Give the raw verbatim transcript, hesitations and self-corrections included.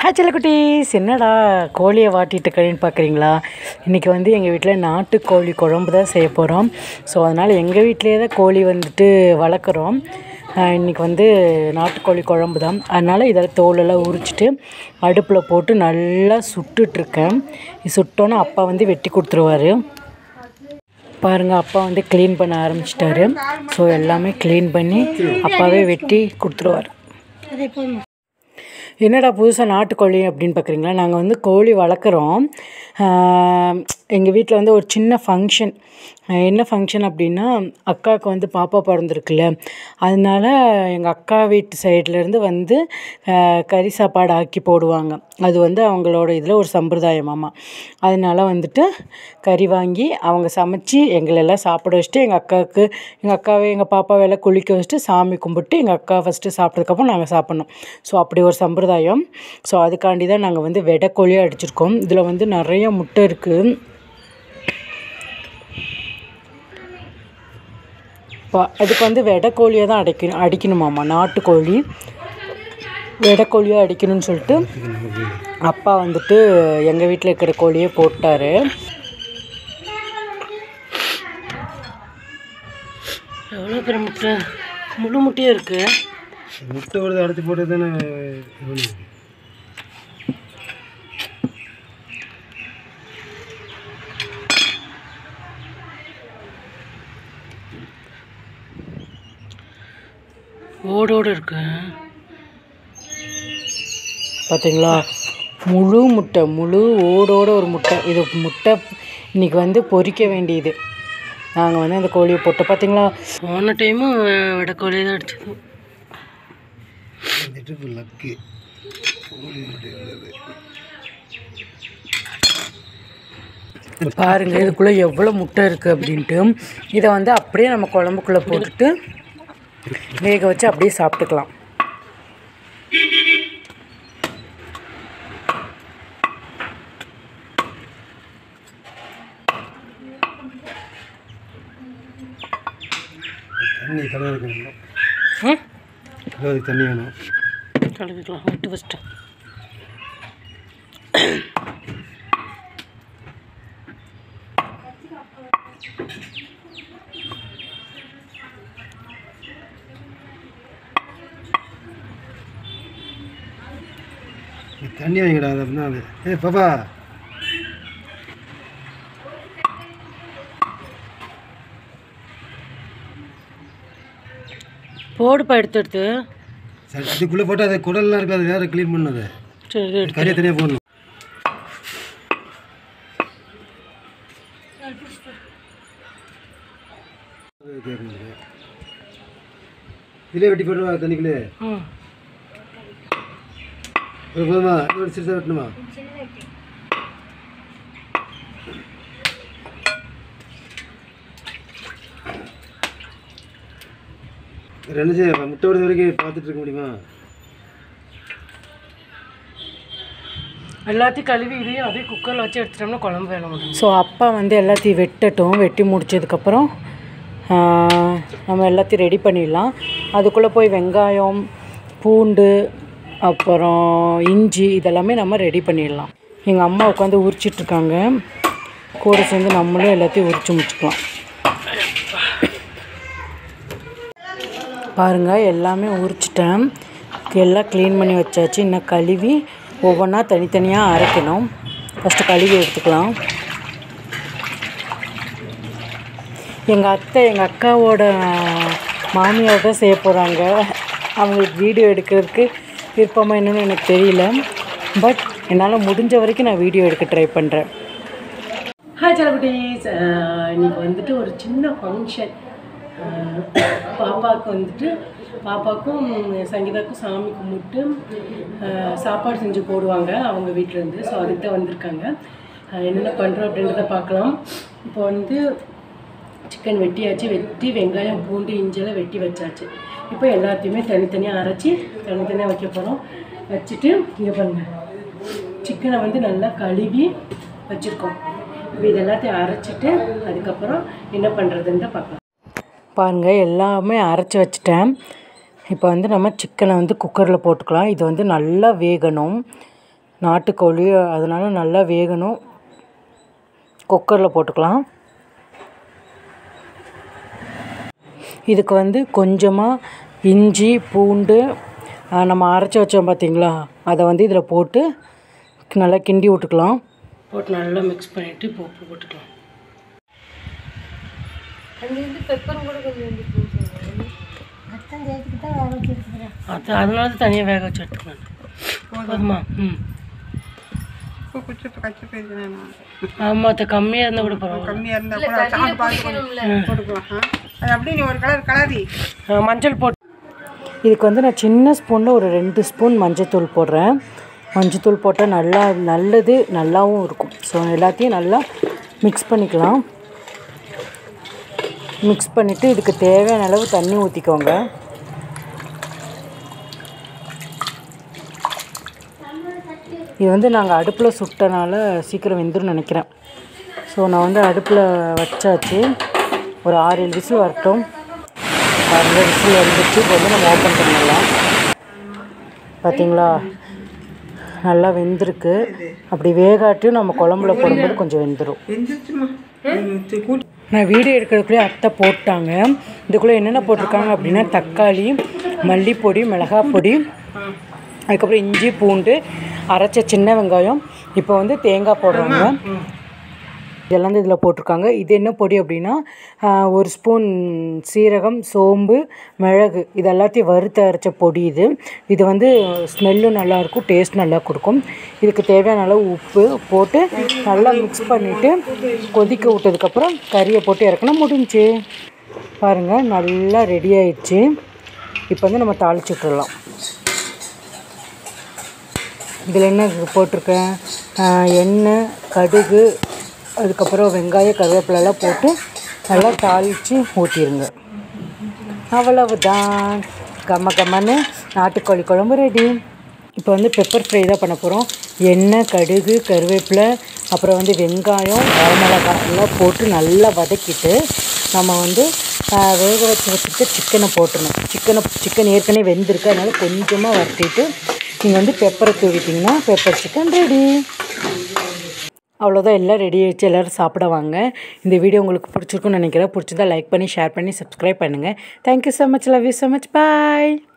காய்ச்சல குட்டீஸ், என்னடா கோழியை வாட்டிட்டு இருக்கேன்னு பார்க்குறீங்களா? இன்றைக்கி வந்து எங்கள் வீட்டில் நாட்டு கோழி குழம்பு தான் செய்ய போகிறோம். ஸோ அதனால் எங்கள் வீட்டிலே தான் கோழி வந்துட்டு வளர்க்குறோம். இன்றைக்கி வந்து நாட்டுக்கோழி குழம்பு தான். அதனால் இதில் தோலெல்லாம் உரிச்சிட்டு அடுப்பில் போட்டு நல்லா சுட்டுட்ருக்கேன். சுட்டோன்னே அப்பா வந்து வெட்டி கொடுத்துருவாரு. பாருங்கள், அப்பா வந்து க்ளீன் பண்ண ஆரம்பிச்சிட்டாரு. ஸோ எல்லாமே க்ளீன் பண்ணி அப்பாவே வெட்டி கொடுத்துருவார். என்னடா புதுசாக நாட்டுக்கோழி அப்படின்னு பார்க்குறீங்களா? நாங்கள் வந்து கோழி வளர்க்குறோம். எங்கள் வீட்டில் வந்து ஒரு சின்ன ஃபங்க்ஷன். என்ன ஃபங்க்ஷன் அப்படின்னா, அக்காவுக்கு வந்து பாப்பா பிறந்திருக்குல்ல, அதனால எங்கள் அக்கா வீட்டு சைட்லேருந்து வந்து கறி சாப்பாடு ஆக்கி போடுவாங்க. அது வந்து அவங்களோட இதில் ஒரு சம்பிரதாயமாம்மா. அதனால வந்துட்டு கறி வாங்கி அவங்க சமைச்சி எங்களெல்லாம் சாப்பிட வச்சுட்டு எங்கள் அக்காவுக்கு எங்கள் அக்காவை எங்கள் பாப்பாவை எல்லாம் குளிக்க வச்சுட்டு சாமி கும்பிட்டு எங்கள் அக்கா ஃபஸ்ட்டு சாப்பிட்டதுக்கப்புறம் நாங்கள் சாப்பிட்ணும். ஸோ அப்படி ஒரு சம்பிரதாயம். ஸோ அதுக்காண்டி தான் நாங்கள் வந்து வெடை கோழியாக அடிச்சிருக்கோம். இதில் வந்து நிறைய முட்டை இருக்குது. அதுக்கு வந்து வெடை கோழியை தான் அடைக்கணும் அடிக்கணுமாம்மா. நாட்டுக்கோழி வெடை கோழியாக அடிக்கணும்னு சொல்லிட்டு அப்பா வந்துட்டு எங்கள் வீட்டில் இருக்கிற கோழியே போட்டார். எவ்வளோ பெரிய முட்டை, முழு முட்டையும் இருக்குது. முட்டை ஒரு அடைச்சி போட்டு தானே ஓடோடு இருக்கு. பார்த்தீங்களா, முழு முட்டை, முழு ஓடோட ஒரு முட்டை. இது முட்டை இன்றைக்கி வந்து பொரிக்க வேண்டியது. நாங்கள் வந்து அந்த கோழியை போட்டு பார்த்தீங்களா, போன டைமும் வெடை கோழியை தான் அடிச்சது. பாருங்கள், இதுக்குள்ளே எவ்வளோ முட்டை இருக்குது அப்படின்ட்டு. இதை வந்து அப்படியே நம்ம குழம்புக்குள்ளே போட்டுட்டு வேக வச்சு அப்படியே சாப்பிட்டுக்கலாம். தண்ணி கலந்துக்கணும். ம் கலருக்கு தண்ணி வேணும். கலந்துக்கலாம் விட்டு ஃபஸ்ட்டு. தண்ணி வாங்கிடா அப்படின்னா அது. ஏ பாப்பா, போடுப்பா எடுத்து எடுத்து. சரி, இதுக்குள்ளே போட்டு அது குடல்லாம் இருக்காது, வேறு க்ளீன் பண்ணது. சரி, கறியை தனியாக போடணும். இதிலே வெட்டி போட்டுருவா தண்ணிக்குள்ளே. ம் போதுமா? ஒரு சிறுசாக வெட்டணுமா? ரெண்டு சே முட்டை விடுறது வரைக்கும் பார்த்துட்டு இருக்க முடியுமா? எல்லாத்தையும் கழுவி இதையும் அதே குக்கரில் வச்சு எடுத்துட்டோம்னா குழம்பு வேலை முடியும். ஸோ அப்பா வந்து எல்லாத்தையும் வெட்டட்டும். வெட்டி முடிச்சதுக்கப்புறம் நம்ம எல்லாத்தையும் ரெடி பண்ணிடலாம். அதுக்குள்ளே போய் வெங்காயம், பூண்டு, அப்புறம் இஞ்சி இதெல்லாமே நம்ம ரெடி பண்ணிடலாம். எங்கள் அம்மா உட்காந்து உரிச்சிட்ருக்காங்க. கூட சேர்ந்து நம்மளும் எல்லாத்தையும் உரித்து முடிச்சுக்கலாம். பாருங்கள், எல்லாமே உரிச்சிட்டேன். எல்லாம் க்ளீன் பண்ணி வச்சாச்சு. இன்னும் கழுவி ஒவ்வொன்றா தனித்தனியாக அரைக்கணும். ஃபஸ்ட்டு கழுவி எடுத்துக்கலாம். எங்கள் அத்தை எங்கள் அக்காவோட மாமியார் தான் செய்ய போகிறாங்க. அவங்களுக்கு வீடியோ எடுக்கிறதுக்கு விருப்பமாக என்னன்னு எனக்கு தெரியல. பட் என்னால் முடிஞ்ச வரைக்கும் நான் வீடியோ எடுக்க ட்ரை பண்ணுறேன். ஹாய் செலபிரிட்டீஸ், இன்றைக்கி வந்துட்டு ஒரு சின்ன ஃபங்க்ஷன். பாப்பாவுக்கு வந்துட்டு பாப்பாவுக்கும் சங்கீதாவுக்கும் சாமி கும்பிட்டு சாப்பாடு செஞ்சு போடுவாங்க அவங்க வீட்டிலேருந்து. ஸோ அதுக்கு தான் வந்திருக்காங்க. என்னென்ன பண்ணுறோம் அப்படின்றத பார்க்கலாம். இப்போ வந்து சிக்கன் வெட்டியாச்சு. வெட்டி வெங்காயம், பூண்டு, இஞ்செல்லாம் வெட்டி வச்சாச்சு. இப்போ எல்லாத்தையுமே தனித்தனியாக அரைச்சி தனித்தனியாக வைக்க போகிறோம். வச்சுட்டு இங்கே பாருங்கள், சிக்கனை வந்து நல்லா கழுவி வச்சுருக்கோம். இப்போ இது எல்லாத்தையும் அரைச்சிட்டு அதுக்கப்புறம் என்ன பண்ணுறதுன்னு தான் பார்க்கலாம். பாருங்கள், எல்லாமே அரைச்சி வச்சுட்டேன். இப்போ வந்து நம்ம சிக்கனை வந்து குக்கரில் போட்டுக்கலாம். இது வந்து நல்லா வேகணும். நாட்டுக்கோழி, அதனால் நல்லா வேகணும். குக்கரில் போட்டுக்கலாம். இதுக்கு வந்து கொஞ்சமாக இஞ்சி பூண்டு நம்ம அரைச்சி வச்சோம் பார்த்திங்களா, அதை வந்து இதில் போட்டு நல்லா கிண்டி விட்டுக்கலாம். போட்டு நல்லா மிக்ஸ் பண்ணிவிட்டு இப்போ உப்பு போட்டுக்கலாம். அது அதனால தான் தனியாக வேக வச்சு எடுத்துக்கலாம். போதுமா? ம் ஆமாம், அது கம்மியாக இருந்தால் கூட பரவாயில்ல. கம்மியாக இருந்தால் கூட சாப்பிட்டு பார்த்து போட்டுக்கலாம். அது அப்படியே நீ ஒரு கலர் கலரி மஞ்சள் போட்டு. இதுக்கு வந்து நான் சின்ன ஸ்பூனில் ஒரு ரெண்டு ஸ்பூன் மஞ்சத்தூள் போடுறேன். மஞ்சத்தூள் போட்டால் நல்லா நல்லது, நல்லாவும் இருக்கும். ஸோ எல்லாத்தையும் நல்லா மிக்ஸ் பண்ணிக்கலாம். மிக்ஸ் பண்ணிவிட்டு இதுக்கு தேவையான அளவு தண்ணி ஊற்றிக்கோங்க. இது வந்து நாங்கள் அடுப்பில் சுட்டனால சீக்கிரம் வெந்துடும் நினைக்கிறேன். ஸோ நான் வந்து அடுப்பில் வச்சாச்சு. ஒரு ஆறு ஏழு விசில் வரட்டும். ஆறு ஏழு விசில் வந்துச்சு. இப்போ வந்து நம்ம ஓப்பன் பண்ணிடலாம். பார்த்திங்களா, நல்லா வெந்திருக்கு. அப்படி வேகாட்டியும் நம்ம குழம்புல போடும்போது கொஞ்சம் வெந்துடும். நான் வீடியோ எடுக்கிறதுக்குள்ளே அத்தை போட்டாங்க. இதுக்குள்ளே என்னென்ன போட்டிருக்காங்க அப்படின்னா தக்காளி, மல்லிப்பொடி, மிளகாய் பொடி, அதுக்கப்புறம் இஞ்சி பூண்டு, அரைச்ச சின்ன வெங்காயம், இப்போ வந்து தேங்காய் போடுறாங்க. இதெல்லாம் இதில் போட்டிருக்காங்க. இது என்ன பொடி அப்படின்னா ஒரு ஸ்பூன் சீரகம், சோம்பு, மிளகு, இது எல்லாத்தையும் வறுத்து அரைச்ச பொடி. இது இது வந்து ஸ்மெல்லும் நல்லாயிருக்கும், டேஸ்ட் நல்லா கொடுக்கும். இதுக்கு தேவையான அளவு உப்பு போட்டு நல்லா மிக்ஸ் பண்ணிவிட்டு கொதிக்க விட்டதுக்கப்புறம் கறியை போட்டு இறக்கணும். முடிஞ்சு பாருங்கள், நல்லா ரெடி ஆயிடுச்சு. இப்போ வந்து நம்ம தாளிச்சு விட்டுடலாம். இதில் என்ன போட்டிருக்கேன், எண்ணெய், கடுகு, அதுக்கப்புறம் வெங்காயம், கருவேப்பிலெல்லாம் போட்டு நல்லா தாளித்து ஊற்றிடுங்க. அவ்வளவுதான், கம்ம கம்மன்னு நாட்டுக்கோழி குழம்பு ரெடி. இப்போ வந்து பெப்பர் ஃப்ரை தான் பண்ண போகிறோம். எண்ணெய், கடுகு, கருவேப்பிலை, அப்புறம் வந்து வெங்காயம், வரமிளகாய் எல்லாம் போட்டு நல்லா வதக்கிட்டு நம்ம வந்து வேக வச்சு வச்சுட்டு சிக்கனை போட்டுடணும். சிக்கனை சிக்கன் ஏற்கனவே வெந்திருக்கு, அதனால் கொஞ்சமாக வறுத்திட்டு நீங்கள் வந்து பெப்பரை தூவிட்டிங்கன்னா பெப்பர் சிக்கன் ரெடி. அவ்வளோதான், எல்லாம் ரெடி ஆகிடுச்சு. எல்லோரும் சாப்பிட வாங்க. இந்த வீடியோ உங்களுக்கு பிடிச்சிருக்குன்னு நினைக்கிறேன். பிடிச்சிருந்தா லைக் பண்ணி, ஷேர் பண்ணி, சப்ஸ்கிரைப் பண்ணுங்கள். Thank you so much. Love you so much. Bye.